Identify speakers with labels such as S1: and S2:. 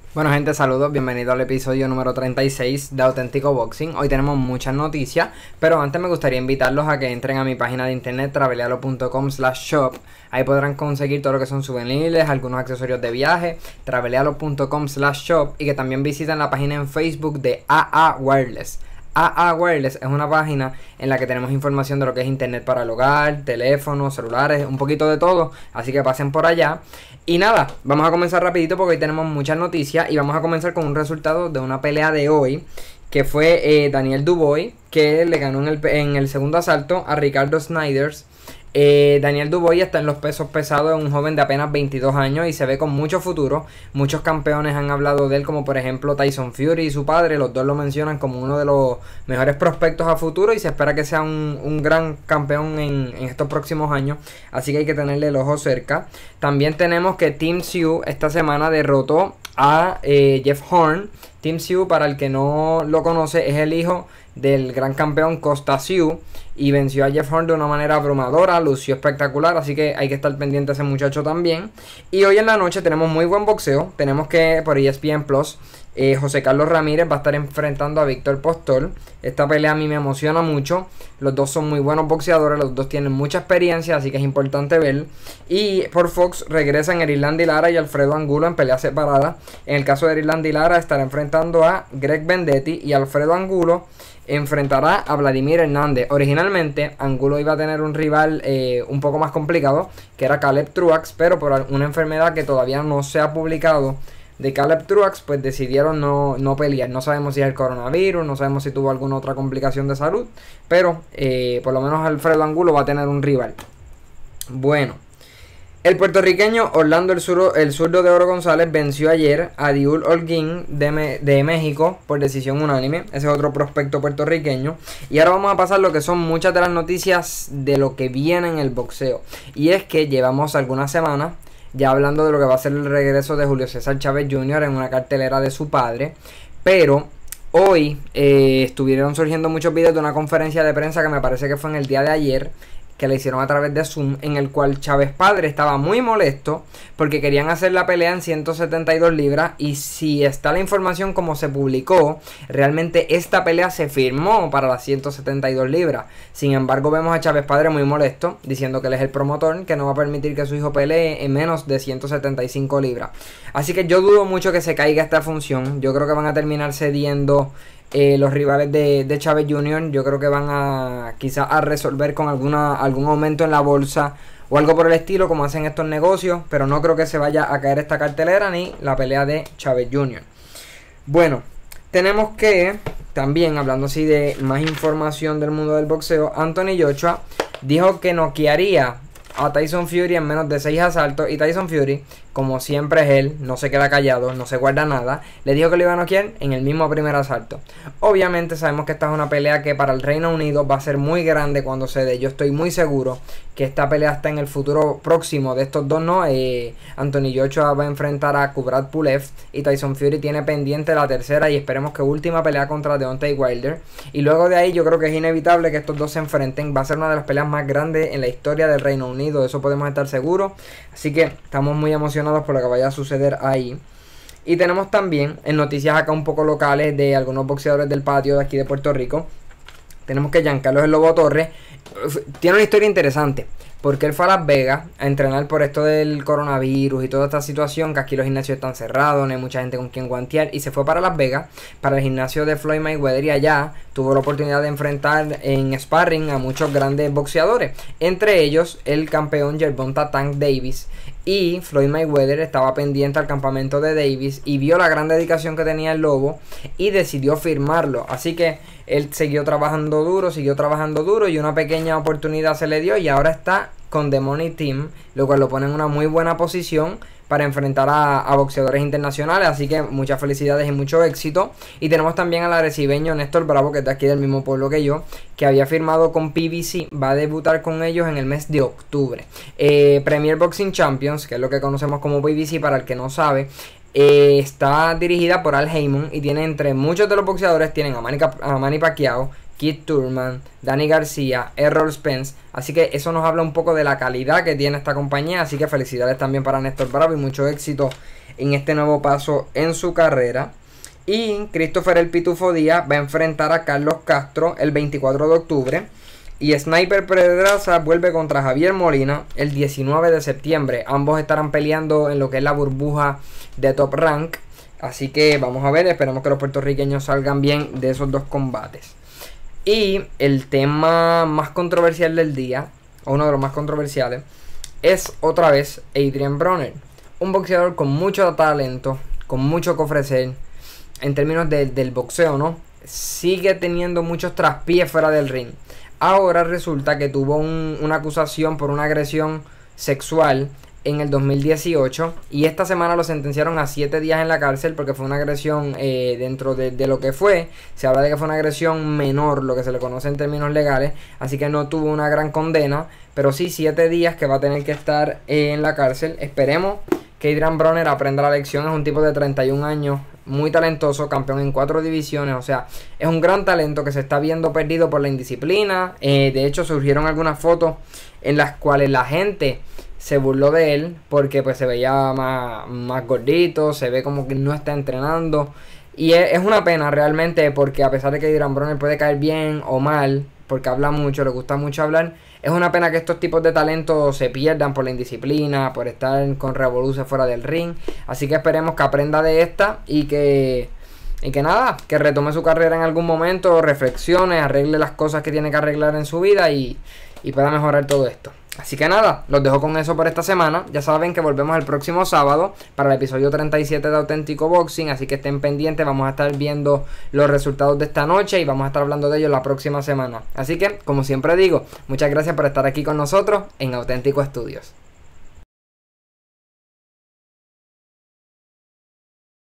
S1: Bueno gente, saludos, bienvenido al episodio número 36 de Auténtico Boxing. Hoy tenemos muchas noticias, pero antes me gustaría invitarlos a que entren a mi página de internet travelealo.com/shop. Ahí podrán conseguir todo lo que son souvenirs, algunos accesorios de viaje, travelealo.com/shop, y que también visiten la página en Facebook de AA Wireless. AA Wireless es una página en la que tenemos información de lo que es internet para el hogar, teléfonos, celulares, un poquito de todo, así que pasen por allá. Y nada, vamos a comenzar rapidito porque hoy tenemos muchas noticias y vamos a comenzar con un resultado de una pelea de hoy, que fue Daniel Dubois, que le ganó en el segundo asalto a Ricardo Snijders. Daniel Dubois está en los pesos pesados, es un joven de apenas 22 años y se ve con mucho futuro. Muchos campeones han hablado de él, como por ejemplo Tyson Fury y su padre. Los dos lo mencionan como uno de los mejores prospectos a futuro y se espera que sea un gran campeón en estos próximos años, así que hay que tenerle el ojo cerca. También tenemos que Tim Tszyu esta semana derrotó a Jeff Horn. Tim Tszyu, para el que no lo conoce, es el hijo del gran campeón Costa Tszyu y venció a Jeff Horn de una manera abrumadora, lució espectacular, así que hay que estar pendiente a ese muchacho también. Y hoy en la noche tenemos muy buen boxeo. Tenemos que por ESPN Plus José Carlos Ramírez va a estar enfrentando a Víctor Postol. Esta pelea a mí me emociona mucho. Los dos son muy buenos boxeadores, los dos tienen mucha experiencia, así que es importante ver. Y por Fox regresan Erislandy Lara y Alfredo Angulo en pelea separada. En el caso de Erislandy Lara estará enfrentando a Greg Vendetti y Alfredo Angulo enfrentará a Vladimir Hernández. Originalmente Angulo iba a tener un rival un poco más complicado, que era Caleb Truax, pero por una enfermedad que todavía no se ha publicado de Caleb Truax, pues decidieron no pelear. No sabemos si es el coronavirus, no sabemos si tuvo alguna otra complicación de salud, pero por lo menos Alfredo Angulo va a tener un rival. Bueno, el puertorriqueño Orlando el zurdo de Oro González venció ayer a Diul Holguín de México por decisión unánime. Ese es otro prospecto puertorriqueño. Y ahora vamos a pasar lo que son muchas de las noticias de lo que viene en el boxeo. Y es que llevamos algunas semanas ya hablando de lo que va a ser el regreso de Julio César Chávez Jr. en una cartelera de su padre. Pero hoy estuvieron surgiendo muchos videos de una conferencia de prensa que me parece que fue en el día de ayer, que le hicieron a través de Zoom, en el cual Chávez padre estaba muy molesto porque querían hacer la pelea en 172 libras, y si está la información como se publicó, realmente esta pelea se firmó para las 172 libras. Sin embargo, vemos a Chávez padre muy molesto, diciendo que él es el promotor, que no va a permitir que su hijo pelee en menos de 175 libras. Así que yo dudo mucho que se caiga esta función. Yo creo que van a terminar cediendo los rivales de Chávez Jr. Yo creo que van a quizás a resolver con algún aumento en la bolsa o algo por el estilo, como hacen estos negocios, pero no creo que se vaya a caer esta cartelera ni la pelea de Chávez Jr. Bueno, tenemos que también, hablando así de más información del mundo del boxeo, Anthony Joshua dijo que noquearía a Tyson Fury en menos de 6 asaltos, y Tyson Fury, como siempre es él, no se queda callado, no se guarda nada, le dijo que lo iba a noquear en el mismo primer asalto. Obviamente sabemos que esta es una pelea que para el Reino Unido va a ser muy grande cuando se dé. Yo estoy muy seguro que esta pelea está en el futuro próximo de estos dos, ¿no? Anthony Joshua va a enfrentar a Kubrat Pulev y Tyson Fury tiene pendiente la tercera y esperemos que última pelea contra Deontay Wilder. Y luego de ahí yo creo que es inevitable que estos dos se enfrenten. Va a ser una de las peleas más grandes en la historia del Reino Unido, de eso podemos estar seguros. Así que estamos muy emocionados por lo que vaya a suceder ahí. Y tenemos también en noticias acá un poco locales de algunos boxeadores del patio de aquí de Puerto Rico. Tenemos que Giancarlo El Lobo Torres tiene una historia interesante, porque él fue a Las Vegas a entrenar por esto del coronavirus y toda esta situación, que aquí los gimnasios están cerrados, no hay mucha gente con quien guantear, y se fue para Las Vegas, para el gimnasio de Floyd Mayweather, y allá tuvo la oportunidad de enfrentar en sparring a muchos grandes boxeadores, entre ellos el campeón Gervonta Tank Davis. Y Floyd Mayweather estaba pendiente al campamento de Davis y vio la gran dedicación que tenía el Lobo y decidió firmarlo. Así que él siguió trabajando duro y una pequeña oportunidad se le dio, y ahora está con The Money Team, lo cual lo pone en una muy buena posición para enfrentar a boxeadores internacionales. Así que muchas felicidades y mucho éxito. Y tenemos también al arecibeño Néstor Bravo, que es de aquí del mismo pueblo que yo, que había firmado con PBC, va a debutar con ellos en el mes de octubre. Premier Boxing Champions, que es lo que conocemos como PBC para el que no sabe, está dirigida por Al Heyman y tiene, entre muchos de los boxeadores, tienen a Manny Pacquiao, Keith Thurman, Danny García, Errol Spence. Así que eso nos habla un poco de la calidad que tiene esta compañía. Así que felicidades también para Néstor Bravo y mucho éxito en este nuevo paso en su carrera. Y Christopher El Pitufo Díaz va a enfrentar a Carlos Castro el 24 de octubre. Y Sniper Pedraza vuelve contra Javier Molina el 19 de septiembre. Ambos estarán peleando en lo que es la burbuja de Top Rank. Así que vamos a ver, esperemos que los puertorriqueños salgan bien de esos dos combates. Y el tema más controversial del día, o uno de los más controversiales, es otra vez Adrian Broner. Un boxeador con mucho talento, con mucho que ofrecer en términos del boxeo, ¿no? Sigue teniendo muchos traspiés fuera del ring. Ahora resulta que tuvo una acusación por una agresión sexual en el 2018 y esta semana lo sentenciaron a 7 días en la cárcel porque fue una agresión dentro de lo que fue. Se habla de que fue una agresión menor, lo que se le conoce en términos legales, así que no tuvo una gran condena, pero sí 7 días que va a tener que estar en la cárcel. Esperemos que Adrian Broner aprenda la lección. Es un tipo de 31 años, muy talentoso, campeón en 4 divisiones, o sea, es un gran talento que se está viendo perdido por la indisciplina. De hecho, surgieron algunas fotos en las cuales la gente se burló de él porque pues se veía más gordito, se ve como que no está entrenando. Y es una pena realmente, porque a pesar de que Adrian Broner puede caer bien o mal, porque habla mucho, le gusta mucho hablar, es una pena que estos tipos de talentos se pierdan por la indisciplina, por estar con revoluciones fuera del ring. Así que esperemos que aprenda de esta y que nada, que retome su carrera en algún momento, reflexione, arregle las cosas que tiene que arreglar en su vida y pueda mejorar todo esto. Así que nada, los dejo con eso por esta semana. Ya saben que volvemos el próximo sábado para el episodio 37 de Auténtico Boxing, así que estén pendientes, vamos a estar viendo los resultados de esta noche y vamos a estar hablando de ellos la próxima semana. Así que, como siempre digo, muchas gracias por estar aquí con nosotros en Auténtico Estudios.